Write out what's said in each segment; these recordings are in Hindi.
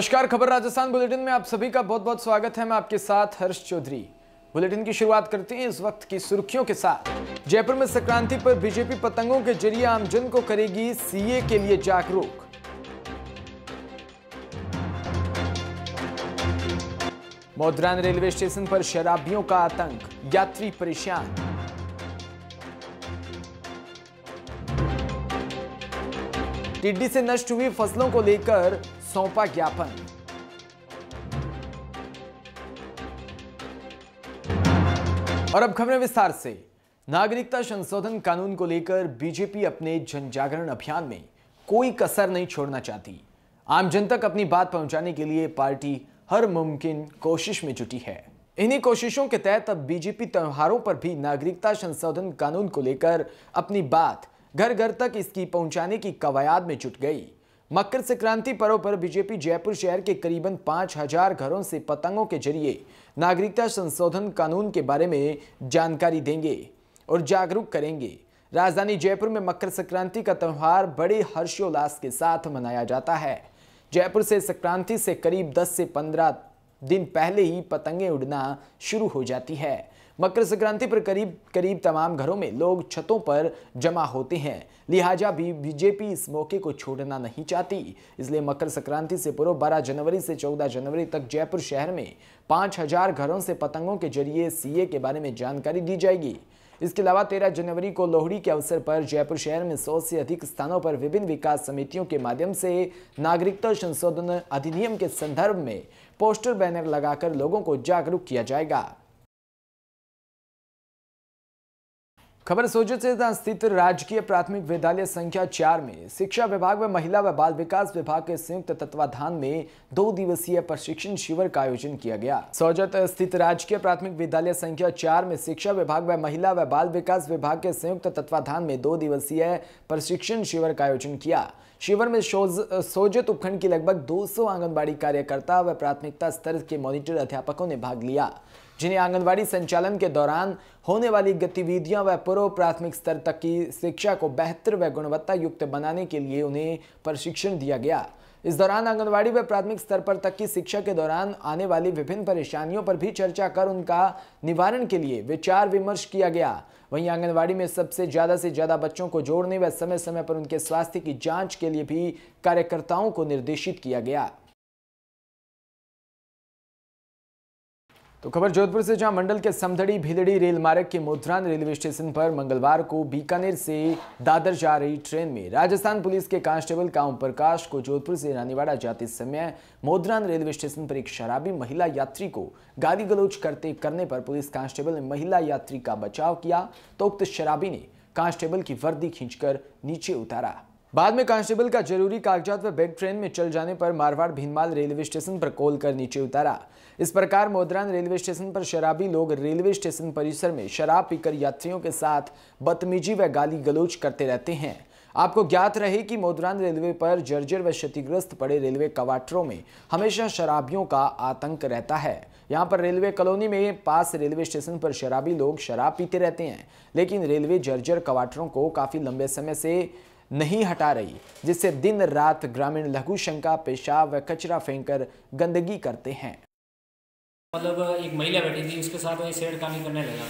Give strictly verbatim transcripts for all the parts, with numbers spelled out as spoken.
नमस्कार, खबर राजस्थान बुलेटिन में आप सभी का बहुत बहुत स्वागत है। मैं आपके साथ हर्ष चौधरी। बुलेटिन की शुरुआत करते हैं इस वक्त की सुर्खियों के साथ। जयपुर में संक्रांति पर बीजेपी पतंगों के जरिए आमजन को करेगी सीए के लिए जागरूक। मोदरान रेलवे स्टेशन पर शराबियों का आतंक, यात्री परेशान। टिड्डी से नष्ट हुई फसलों को लेकर सौंपा ज्ञापन। और अब खबरें विस्तार से। नागरिकता संशोधन कानून को लेकर बीजेपी अपने जन जागरण अभियान में कोई कसर नहीं छोड़ना चाहती। आम जन तक अपनी बात पहुंचाने के लिए पार्टी हर मुमकिन कोशिश में जुटी है। इन्हीं कोशिशों के तहत अब बीजेपी त्योहारों पर भी नागरिकता संशोधन कानून को लेकर अपनी बात घर घर तक इसकी पहुंचाने की कवायद में जुट गई। मकर संक्रांति पर्व पर बीजेपी जयपुर शहर के करीबन पांच हजार घरों से पतंगों के जरिए नागरिकता संशोधन कानून के बारे में जानकारी देंगे और जागरूक करेंगे। राजधानी जयपुर में मकर संक्रांति का त्यौहार बड़े हर्षोल्लास के साथ मनाया जाता है। जयपुर से संक्रांति से करीब दस से पंद्रह दिन पहले ही पतंगें उड़ना शुरू हो जाती है। मकर संक्रांति पर करीब करीब तमाम घरों में लोग छतों पर जमा होते हैं, लिहाजा भी बीजेपी इस मौके को छोड़ना नहीं चाहती। इसलिए मकर संक्रांति से पूर्व बारह जनवरी से चौदह जनवरी तक जयपुर शहर में पाँच हजार घरों से पतंगों के जरिए सीए के बारे में जानकारी दी जाएगी। इसके अलावा तेरह जनवरी को लोहड़ी के अवसर पर जयपुर शहर में सौ से अधिक स्थानों पर विभिन्न विकास समितियों के माध्यम से नागरिकता संशोधन अधिनियम के संदर्भ में पोस्टर बैनर लगाकर लोगों को जागरूक किया जाएगा। खबर सोजत से स्थित राजकीय प्राथमिक विद्यालय संख्या चार में शिक्षा विभाग व महिला व बाल विकास विभाग के संयुक्त तत्वाधान में दो दिवसीय प्रशिक्षण शिविर का आयोजन किया गया। सोजत स्थित राजकीय प्राथमिक विद्यालय संख्या चार में शिक्षा विभाग व महिला व बाल विकास विभाग के संयुक्त तत्वाधान में दो दिवसीय प्रशिक्षण शिविर का आयोजन किया। शिविर में सोजत उपखंड की लगभग दो सौ आंगनबाड़ी कार्यकर्ता व प्राथमिकता स्तर के मॉनिटर अध्यापकों ने भाग लिया, जिन्हें आंगनबाड़ी संचालन के दौरान होने वाली गतिविधियां व पूर्व प्राथमिक स्तर तक की शिक्षा को बेहतर व गुणवत्ता युक्त बनाने के लिए उन्हें प्रशिक्षण दिया गया। इस दौरान आंगनबाड़ी व प्राथमिक स्तर पर तक की शिक्षा के दौरान आने वाली विभिन्न परेशानियों पर भी चर्चा कर उनका निवारण के लिए विचार विमर्श किया गया। वहीं आंगनबाड़ी में सबसे ज्यादा से ज्यादा बच्चों को जोड़ने व समय समय पर उनके स्वास्थ्य की जांच के लिए भी कार्यकर्ताओं को निर्देशित किया गया। तो खबर जोधपुर से, जहां मंडल के समधड़ी भीलड़ी रेल मार्ग के मोदरान रेलवे स्टेशन पर मंगलवार को बीकानेर से दादर जा रही ट्रेन में राजस्थान पुलिस के कांस्टेबल ओम प्रकाश को जोधपुर से रानीवाड़ा जाते समय मोदरान रेलवे स्टेशन पर एक शराबी महिला यात्री को गाली गलौज करते करने पर पुलिस कांस्टेबल ने महिला यात्री का बचाव किया तो उक्त शराबी ने कांस्टेबल की वर्दी खींचकर नीचे उतारा। बाद में कांस्टेबल का जरूरी कागजात व बैग ट्रेन में चल जाने पर मारवाड़ भीनमाल रेलवे स्टेशन पर कॉल कर नीचे उतारा। इस प्रकार मोदरान रेलवे स्टेशन पर शराबी लोग रेलवे स्टेशन परिसर में शराब पीकर यात्रियों के साथ बदतमीजी व गाली गलौज करते रहते हैं। आपको ज्ञात रहे कि मोदरान रेलवे पर जर्जर व क्षतिग्रस्त पड़े रेलवे क्वार्टरों में हमेशा शराबियों का आतंक रहता है। यहाँ पर रेलवे कॉलोनी में पास रेलवे स्टेशन पर शराबी लोग शराब पीते रहते हैं, लेकिन रेलवे जर्जर क्वार्टरों को काफी लंबे समय से नहीं हटा रही, जिससे दिन रात ग्रामीण लघु शंका, पेशाब व कचरा फेंककर गंदगी करते हैं। मतलब एक महिला बैठी थी, उसके साथ वही छेड़खानी करने लगा।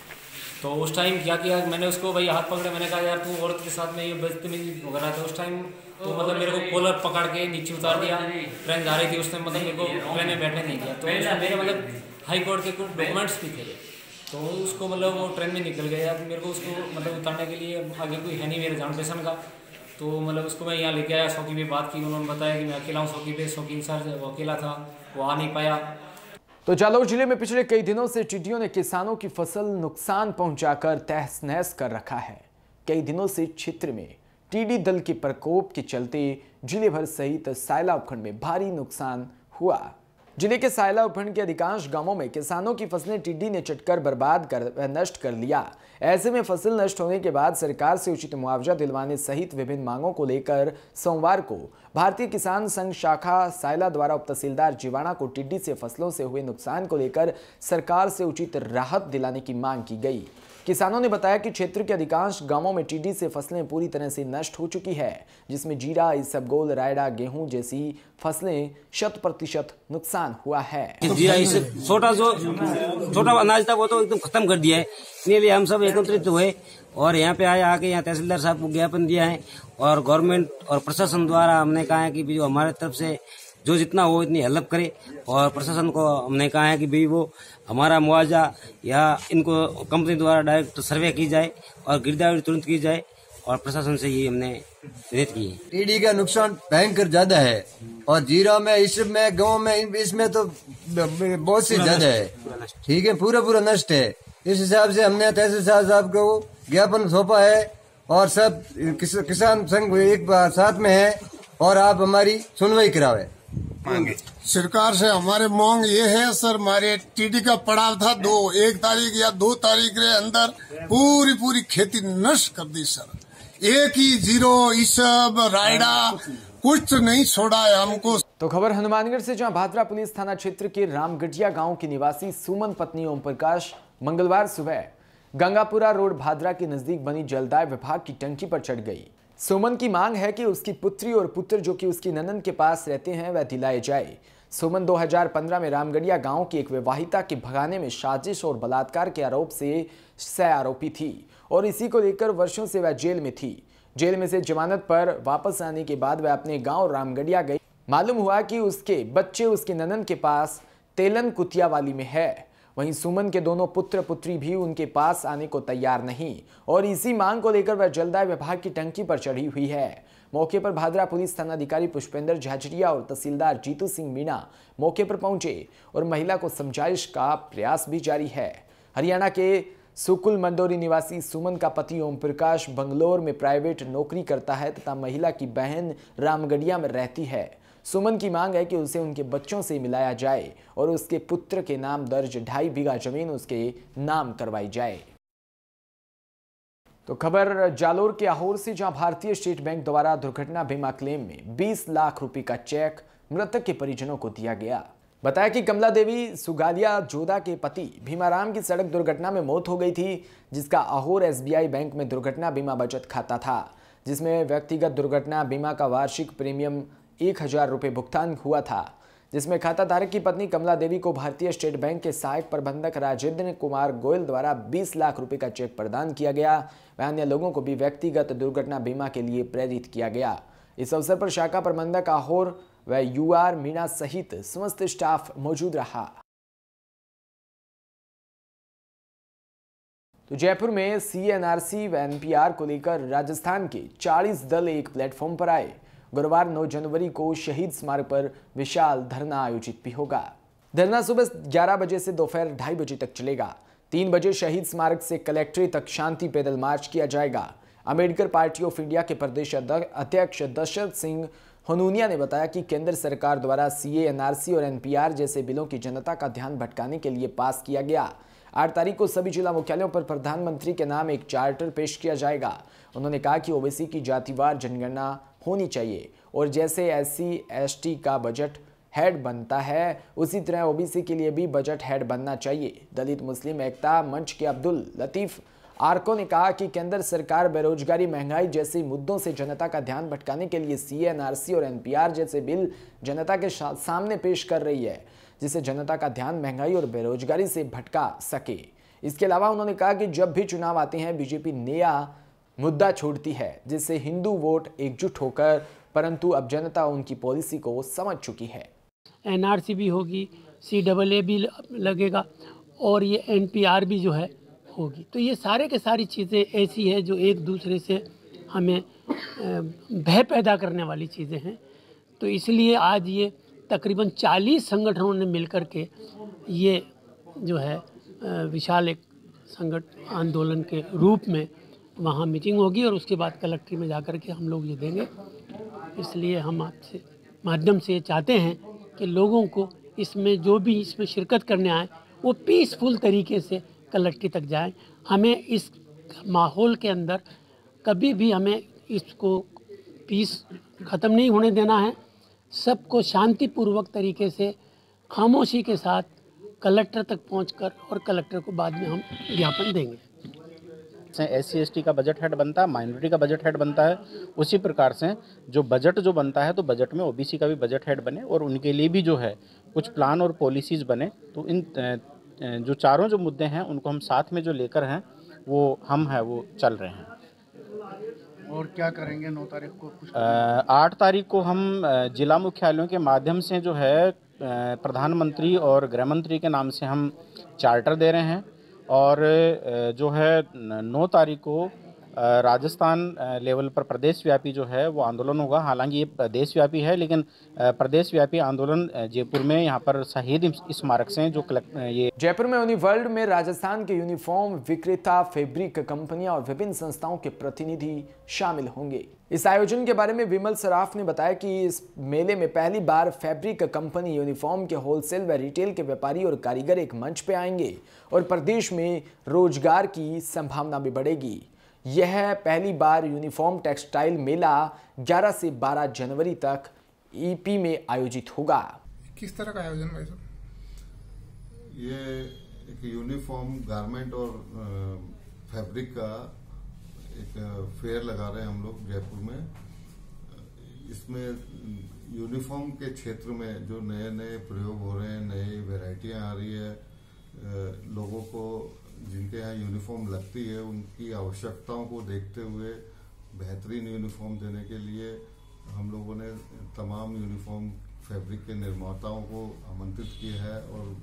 तो उस टाइम क्या किया, मैंने उसको भाई हाथ पकड़े, मैंने कहा यार तू औरत के साथ में ये बदतमीजी हो रहा था। उस टाइम तो मतलब मेरे को कॉलर पकड़ के नीचे उतार दिया। ट्रेन जा रही थी, उसने मतलब मेरे को ट्रेन में बैठने नहीं दिया। तो मेरे मतलब हाई कोर्ट के कुछ डॉक्यूमेंट्स भी थे, तो उसको मतलब वो ट्रेन में निकल गया। मेरे को उसको मतलब उतारने के लिए आगे कोई है नहीं मेरे जान पहचान का, तो मतलब उसको मैं यहाँ लेके आया। सौकी पे बात की, उन्होंने बताया कि मैं अकेला हूँ सौकी पे। सौकी इंचार्ज वो अकेला था, वो आ नहीं पाया। तो जालौर जिले में पिछले कई दिनों से टिड्डियों ने किसानों की फसल नुकसान पहुंचाकर तहस नहस कर रखा है। कई दिनों से क्षेत्र में टिड्डी दल के प्रकोप के चलते जिले भर सहित सायला उपखंड में भारी नुकसान हुआ। जिले के सायला उपखंड के अधिकांश गांवों में किसानों की फसलें टिड्डी ने चटकर बर्बाद कर नष्ट कर लिया। ऐसे में फसल नष्ट होने के बाद सरकार से उचित मुआवजा दिलवाने सहित विभिन्न मांगों को लेकर सोमवार को भारतीय किसान संघ शाखा सायला द्वारा उप तहसीलदार जीवाणा को टिड्डी से फसलों से हुए नुकसान को लेकर सरकार से उचित राहत दिलाने की मांग की गई। किसानों ने बताया कि क्षेत्र के अधिकांश गांवों में टिड्डी से फसलें पूरी तरह से नष्ट हो चुकी है, जिसमें जीरा, इसबगोल, रायडा, गेहूं जैसी फसलें शत प्रतिशत नुकसान हुआ है। जीरा इसे छोटा जो छोटा अनाज था वो तो एकदम खत्म कर दिया है। इसलिए हम सब एकत्रित हुए और यहाँ पे आए, आके यहाँ तहसीलदार साहब को ज्ञापन दिया है और गवर्नमेंट और प्रशासन द्वारा हमने कहा है कि जो हमारे तरफ से जो जितना हो इतनी हेल्प करे और प्रशासन को हमने कहा है कि भाई वो हमारा मुआवजा या इनको कंपनी द्वारा डायरेक्ट सर्वे की जाए और गिरदावरी तुरंत की जाए और प्रशासन से ये हमने विनती की है। टिड्डी का नुकसान भयंकर ज्यादा है और जीरा में, इसमें गाँव में, इसमें तो बहुत सी ज्यादा है। ठीक है, पूरा पूरा नष्ट है। इस हिसाब से हमने तहसीलदार साहब को ज्ञापन सौंपा है और सब किस, किसान संघ एक साथ में है और आप हमारी सुनवाई करावे। सरकार से हमारे मांग ये है सर, हमारे टिड्डी का पड़ाव था दो एक तारीख या दो तारीख के अंदर पूरी पूरी खेती नष्ट कर दी सर। एक ही जीरो इसब रायडा कुछ नहीं छोड़ा है हमको। तो खबर हनुमानगढ़ से, जहां भादरा पुलिस थाना क्षेत्र के रामगढ़िया गांव के निवासी सुमन पत्नी ओम प्रकाश मंगलवार सुबह गंगापुरा रोड भादरा के नजदीक बनी जलदाय विभाग की टंकी पर चढ़ गई। सुमन की मांग है कि उसकी पुत्री और पुत्र जो कि उसकी ननद के पास रहते हैं वह दिलाए जाए। सुमन दो हज़ार पंद्रह में रामगढ़िया गांव की एक विवाहिता के भगाने में साजिश और बलात्कार के आरोप से सह आरोपी थी और इसी को लेकर वर्षों से वह जेल में थी। जेल में से जमानत पर वापस आने के बाद वह अपने गांव रामगढ़िया गई। मालूम हुआ कि उसके बच्चे उसके ननद के पास तेलन कुतियावाली में है। वहीं सुमन के दोनों पुत्र पुत्री भी उनके पास आने को तैयार नहीं और इसी मांग को लेकर वह जलदाय विभाग की टंकी पर चढ़ी हुई है। मौके पर भादरा पुलिस थानाधिकारी पुष्पेंद्र झाझड़िया और तहसीलदार जीतू सिंह मीणा मौके पर पहुंचे और महिला को समझाइश का प्रयास भी जारी है। हरियाणा के सुकुल मंदोरी निवासी सुमन का पति ओम प्रकाश बंगलोर में प्राइवेट नौकरी करता है तथा महिला की बहन रामगढ़िया में रहती है। सुमन की मांग है कि उसे उनके बच्चों से मिलाया जाए और उसके पुत्र के नाम दर्ज ढाई बीघा जमीन उसके नाम करवाई जाए। तो खबर जालोर के आहोर से, जहां भारतीय स्टेट बैंक द्वारा दुर्घटना बीमा क्लेम में बीस लाख रुपए का चेक मृतक के परिजनों को दिया गया। बताया कि कमला देवी सुगालिया जोधा के पति भीमाराम की सड़क दुर्घटना में मौत हो गई थी, जिसका आहोर एसबीआई बैंक में दुर्घटना बीमा बचत खाता था, जिसमें व्यक्तिगत दुर्घटना बीमा का वार्षिक प्रीमियम एक हजार रुपये भुगतान हुआ था, जिसमें खाता धारक की पत्नी कमला देवी को भारतीय स्टेट बैंक के सहायक प्रबंधक राजेंद्र कुमार गोयल द्वारा बीस लाख रुपए का चेक प्रदान किया गया। वह अन्य लोगों को भी व्यक्तिगत दुर्घटना बीमा के लिए प्रेरित किया गया। इस अवसर पर शाखा प्रबंधक आहोर व यूआर मीणा सहित समस्त स्टाफ मौजूद रहा। तो जयपुर में सीएनआरसी व एनपीआर को लेकर राजस्थान के चालीस दल एक प्लेटफॉर्म पर आए। गुरुवार नौ जनवरी को शहीद स्मारक पर विशाल धरना आयोजित भी होगा। धरना सुबह ग्यारह बजे से दोपहर ढाई बजे तक चलेगा। तीन बजे शहीद स्मारक से कलेक्ट्रेट तक शांति पैदल मार्च किया जाएगा। अम्बेडकर पार्टी ऑफ इंडिया के प्रदेश अध्यक्ष दशरथ सिंह हनूनिया ने बताया कि केंद्र सरकार द्वारा सीए, एनआरसी और एनपीआर जैसे बिलों की जनता का ध्यान भटकाने के लिए पास किया गया। आठ तारीख को सभी जिला मुख्यालयों पर प्रधानमंत्री के नाम एक चार्टर पेश किया जाएगा। उन्होंने कहा कि ओबीसी की जातिवार जनगणना होनी चाहिए और जैसे एससी एसटी का बजट हेड बनता है उसी तरह ओबीसी के लिए भी बजट हेड बनना चाहिए। दलित मुस्लिम एकता मंच के अब्दुल लतीफ आर्को ने कहा कि केंद्र सरकार बेरोजगारी, महंगाई जैसे मुद्दों से जनता का ध्यान भटकाने के लिए सीए, एनआरसी और एनपीआर जैसे बिल जनता के सामने पेश कर रही है, जिससे जनता का ध्यान महंगाई और बेरोजगारी से भटका सके। इसके अलावा उन्होंने कहा कि जब भी चुनाव आते हैं बीजेपी नया मुद्दा छोड़ती है, जिससे हिंदू वोट एकजुट होकर, परंतु अब जनता उनकी पॉलिसी को समझ चुकी है। एनआरसी भी होगी, सी डबल ए भी लगेगा और ये एनपीआर भी जो है होगी। तो ये सारे के सारी चीज़ें ऐसी है जो एक दूसरे से हमें भय पैदा करने वाली चीज़ें हैं। तो इसलिए आज ये तकरीबन चालीस संगठनों ने मिलकर के ये जो है विशाल एक संगठन आंदोलन के रूप में वहाँ मीटिंग होगी और उसके बाद कलेक्ट्री में जाकर के हम लोग ये देंगे। इसलिए हम आपसे माध्यम से चाहते हैं कि लोगों को इसमें जो भी इसमें शिरकत करने आए वो पीसफुल तरीके से कलेक्ट्री तक जाएं। हमें इस माहौल के अंदर कभी भी हमें इसको पीस ख़त्म नहीं होने देना है। सबको शांतिपूर्वक तरीके से खामोशी के साथ कलेक्टर तक पहुंचकर और कलेक्टर को बाद में हम ज्ञापन देंगे। से एस सी एस टी का बजट हेड बनता है, माइनॉरिटी का बजट हेड बनता है, उसी प्रकार से जो बजट जो बनता है तो बजट में ओ बी सी का भी बजट हेड बने और उनके लिए भी जो है कुछ प्लान और पॉलिसीज़ बने। तो इन जो चारों जो मुद्दे हैं उनको हम साथ में जो लेकर हैं वो हम है वो चल रहे हैं। और क्या करेंगे नौ तारीख को? कुछ आठ तारीख को हम जिला मुख्यालयों के माध्यम से जो है प्रधानमंत्री और गृह मंत्री के नाम से हम चार्टर दे रहे हैं और जो है नौ तारीख को राजस्थान लेवल पर प्रदेश व्यापी जो है वो आंदोलन होगा। हालांकि ये देश व्यापी है लेकिन प्रदेश व्यापी आंदोलन जयपुर में यहाँ पर शहीद स्मारक से जो ये जयपुर में यूनिवर्ल्ड में राजस्थान के यूनिफॉर्म विक्रेता, फैब्रिक कंपनियां और विभिन्न संस्थाओं के प्रतिनिधि शामिल होंगे। इस आयोजन के बारे में विमल सराफ ने बताया कि इस मेले में पहली बार फैब्रिक कंपनी, यूनिफॉर्म के होलसेल व रिटेल के व्यापारी और कारीगर एक मंच पे आएंगे और प्रदेश में रोजगार की संभावना भी बढ़ेगी। यह पहली बार यूनिफॉर्म टेक्सटाइल मेला ग्यारह से बारह जनवरी तक ईपी में आयोजित होगा। किस तरह का आयोजन भाई साहब? ये एक यूनिफॉर्म गारमेंट और फैब्रिक का एक फेयर लगा रहे हैं हम लोग जयपुर में। इसमें यूनिफॉर्म के क्षेत्र में जो नए नए प्रयोग हो रहे हैं, नई वैरायटियां आ रही है, लोगों को जिनके यहाँ यूनिफॉर्म लगती है उनकी आवश्यकताओं को देखते हुए बेहतरीन यूनिफॉर्म देने के लिए हम लोगों ने तमाम यूनिफॉर्म फैब्रिक के निर्माताओं को आमंत्रित किया है और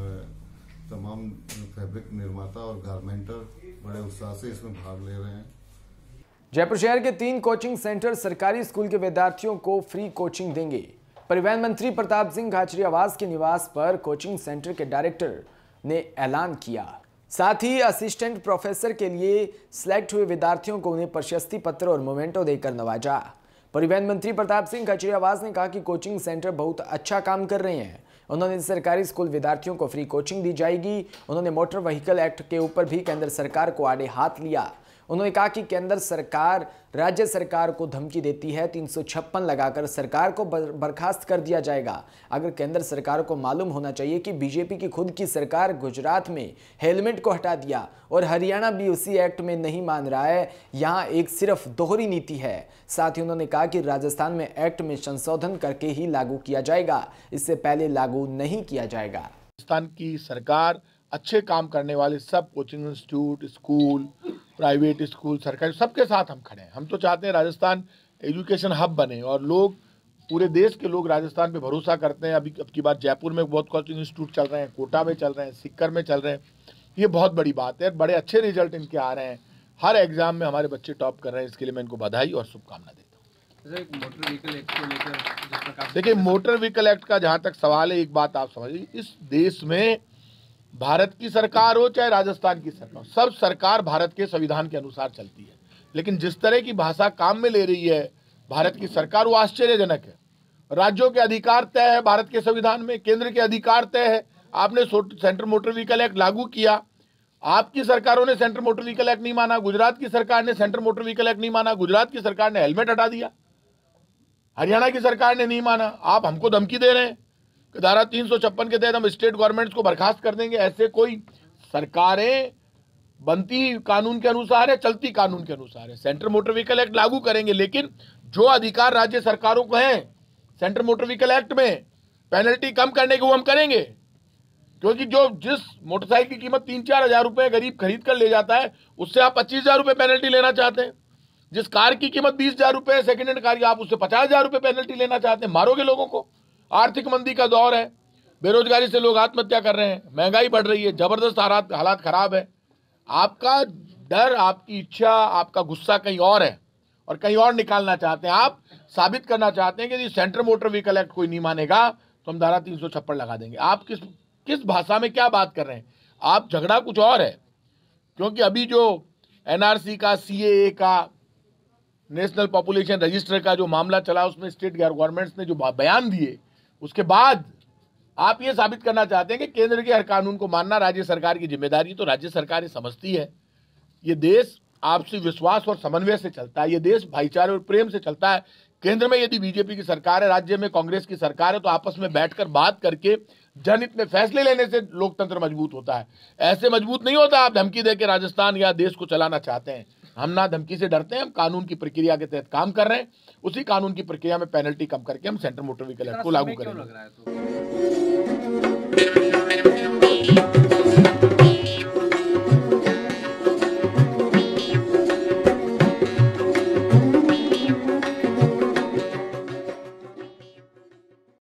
तमाम फैब्रिक निर्माता और गारमेंटर बड़े उत्साह से इसमें भाग ले रहे हैं। जयपुर शहर के तीन कोचिंग सेंटर सरकारी स्कूल के विद्यार्थियों को फ्री कोचिंग देंगे। परिवहन मंत्री प्रताप सिंह खाचरियावास के निवास पर कोचिंग सेंटर के डायरेक्टर ने ऐलान किया। साथ ही असिस्टेंट प्रोफेसर के लिए सिलेक्ट हुए विद्यार्थियों को उन्हें प्रशस्ति पत्र और मोमेंटो देकर नवाजा। परिवहन मंत्री प्रताप सिंह खाचरियावास ने कहा कि कोचिंग सेंटर बहुत अच्छा काम कर रहे हैं। उन्होंने सरकारी स्कूल विद्यार्थियों को फ्री कोचिंग दी जाएगी। उन्होंने मोटर व्हीकल एक्ट के ऊपर भी केंद्र सरकार को आड़े हाथ लिया। उन्होंने कहा कि केंद्र सरकार राज्य सरकार को धमकी देती है, तीन सौ छप्पन लगाकर सरकार को बर्खास्त कर दिया जाएगा। अगर केंद्र सरकार को मालूम होना चाहिए कि बीजेपी की खुद की सरकार गुजरात में हेलमेट को हटा दिया और हरियाणा भी उसी एक्ट में नहीं मान रहा है, यहाँ एक सिर्फ दोहरी नीति है। साथ ही उन्होंने कहा कि राजस्थान में एक्ट में संशोधन करके ही लागू किया जाएगा, इससे पहले लागू नहीं किया जाएगा। राजस्थान की सरकार अच्छे काम करने वाले सब coaching institute, school, private school, सरकारी, सबके साथ हम खड़े हैं। हम तो चाहते हैं राजस्थान एजुकेशन हब बने और लोग, पूरे देश के लोग राजस्थान पे भरोसा करते हैं। अभी अब की बार जयपुर में बहुत कोचिंग इंस्टीट्यूट चल रहे हैं, कोटा में चल रहे हैं, सीकर में चल रहे हैं। ये बहुत बड़ी बात है, बड़े अच्छे रिजल्ट इनके आ रहे हैं। हर एग्जाम में हमारे बच्चे टॉप कर रहे हैं, इसके लिए मैं इनको बधाई और शुभकामना देता हूँ। मोटर व्हीकल एक्ट को लेकर देखिए, मोटर व्हीकल एक्ट का जहाँ तक सवाल है, एक बात आप समझिए, इस देश में भारत की सरकार हो चाहे राजस्थान की सरकार, सब सरकार भारत के संविधान के अनुसार चलती है। लेकिन जिस तरह की भाषा काम में ले रही है भारत की सरकार, वो आश्चर्यजनक है। राज्यों के अधिकार तय है भारत के संविधान में, केंद्र के अधिकार तय है। आपने सेंट्रल मोटर व्हीकल एक्ट लागू किया, आपकी सरकारों ने सेंट्रल मोटर व्हीकल एक्ट नहीं माना। गुजरात की सरकार ने सेंट्रल मोटर व्हीकल एक्ट नहीं माना, गुजरात की सरकार ने हेलमेट हटा दिया, हरियाणा की सरकार ने नहीं माना। आप हमको धमकी दे रहे हैं कि धारा तीन सौ छप्पन के तहत हम स्टेट गवर्नमेंट्स को बर्खास्त कर देंगे। ऐसे कोई सरकारें बनती कानून के अनुसार है, चलती कानून के अनुसार है। सेंट्रल मोटर व्हीकल एक्ट लागू करेंगे, लेकिन जो अधिकार राज्य सरकारों को हैं सेंट्रल मोटर व्हीकल एक्ट में पेनल्टी कम करने के, वो हम करेंगे। क्योंकि जो जिस मोटरसाइकिल की कीमत तीन चार हजार रुपए गरीब खरीद कर ले जाता है, उससे आप पच्चीस हजार रुपए पेनल्टी लेना चाहते हैं। जिस कार की कीमत बीस हजार रुपए सेकेंड हैंड कार की, आप उससे पचास हजार रुपए पेनल्टी लेना चाहते हैं। मारोगे लोगों को। आर्थिक मंदी का दौर है, बेरोजगारी से लोग आत्महत्या कर रहे हैं, महंगाई बढ़ रही है, जबरदस्त हालात हालात खराब है। आपका डर, आपकी इच्छा, आपका गुस्सा कहीं और है और कहीं और निकालना चाहते हैं। आप साबित करना चाहते हैं कि सेंट्रल मोटर व्हीकल एक्ट कोई नहीं मानेगा तो हम धारा तीन सौ छप्पन लगा देंगे। आप किस किस भाषा में क्या बात कर रहे हैं? आप झगड़ा कुछ और है। क्योंकि अभी जो एनआरसी का, सीएए का, नेशनल पॉपुलेशन रजिस्टर का जो मामला चला, उसमें स्टेट गवर्नमेंट्स ने जो बयान दिए, उसके बाद आप ये साबित करना चाहते हैं कि केंद्र के हर कानून को मानना राज्य सरकार की जिम्मेदारी। तो राज्य सरकार समझती है ये देश आपसी विश्वास और समन्वय से चलता है, ये देश भाईचारे और प्रेम से चलता है। केंद्र में यदि बीजेपी की सरकार है, राज्य में कांग्रेस की सरकार है, तो आपस में बैठकर बात करके जनहित में फैसले लेने से लोकतंत्र मजबूत होता है। ऐसे मजबूत नहीं होता आप धमकी देके राजस्थान या देश को चलाना चाहते हैं। हम ना धमकी से डरते हैं, हम कानून की प्रक्रिया के तहत काम कर रहे हैं। उसी कानून की प्रक्रिया में पेनल्टी कम करके हम सेंट्रल मोटर व्हीकल एक्ट को लागू करेंगे।